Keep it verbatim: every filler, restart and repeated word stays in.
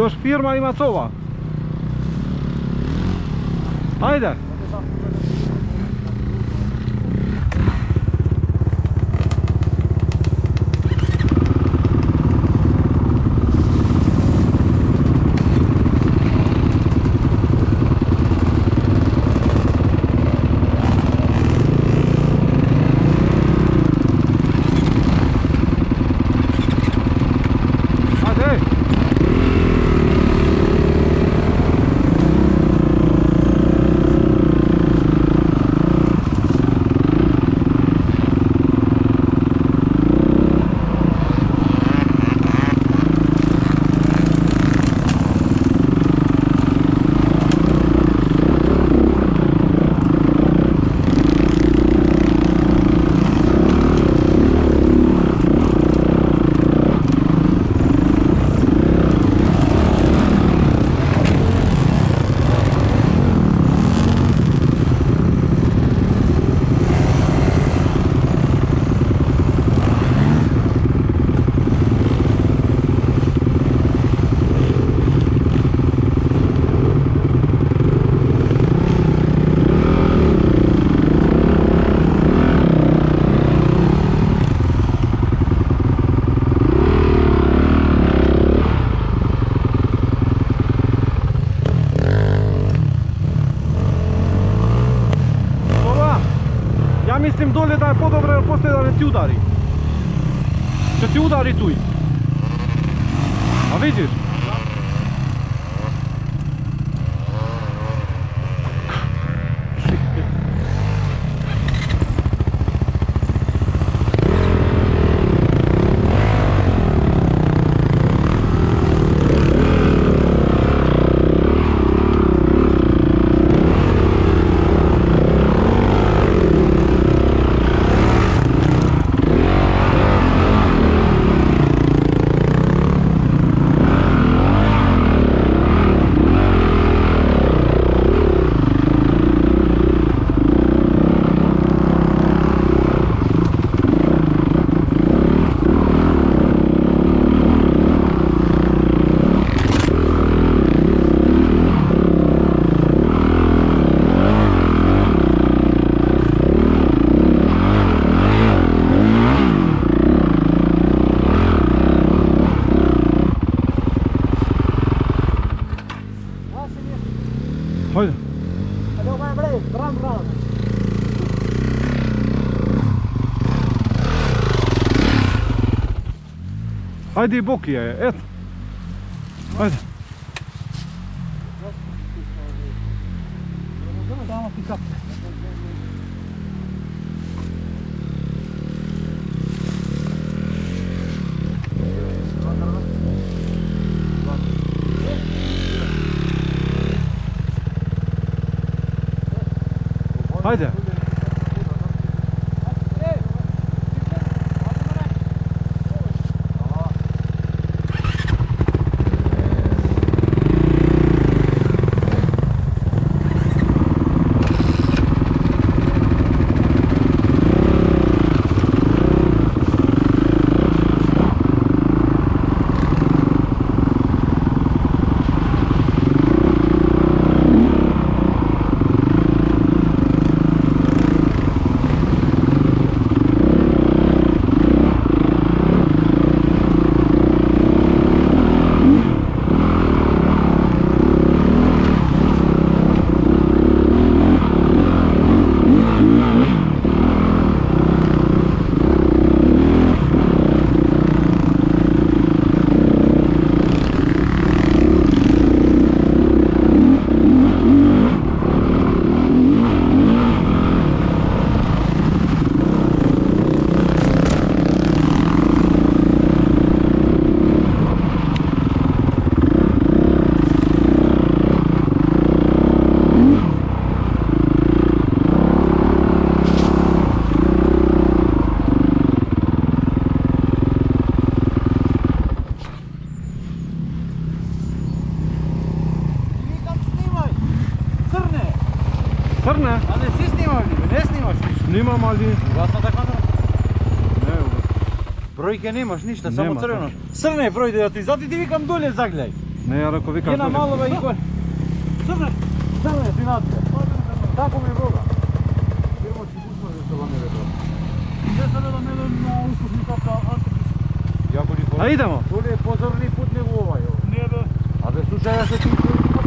još firma ima cova. Ajde. Mislim dolje da je podobro jer poslije da ne ti udari. Će ti udari tuj. A vidiš? Hajde. Ajde ovaj bre, bram bram. Ajde i boki je, eto. Ajde. Damo ti kap. Hajde. Crne? A ne si snimao li? Ne snimaš ništa? Snimam, ali... Glasno da kamera? Ne, ovo. Brojke nemaš ništa, samo Nema, crveno. tačno. Crne brojke, da ti zato ti vikam dolje zagljaj. Ne, ja rekao vikaš Jedna dođe. malo ve Igor. Crne. Crne finacije. Tako mi je Boga. Idemo si pustimo da se vam ne vedo. Gdje se vedo ne vedo na uslužni kapta autobus? A idemo. Dole je pozorni put nego ovaj. Nije be. A bez slučaja se ti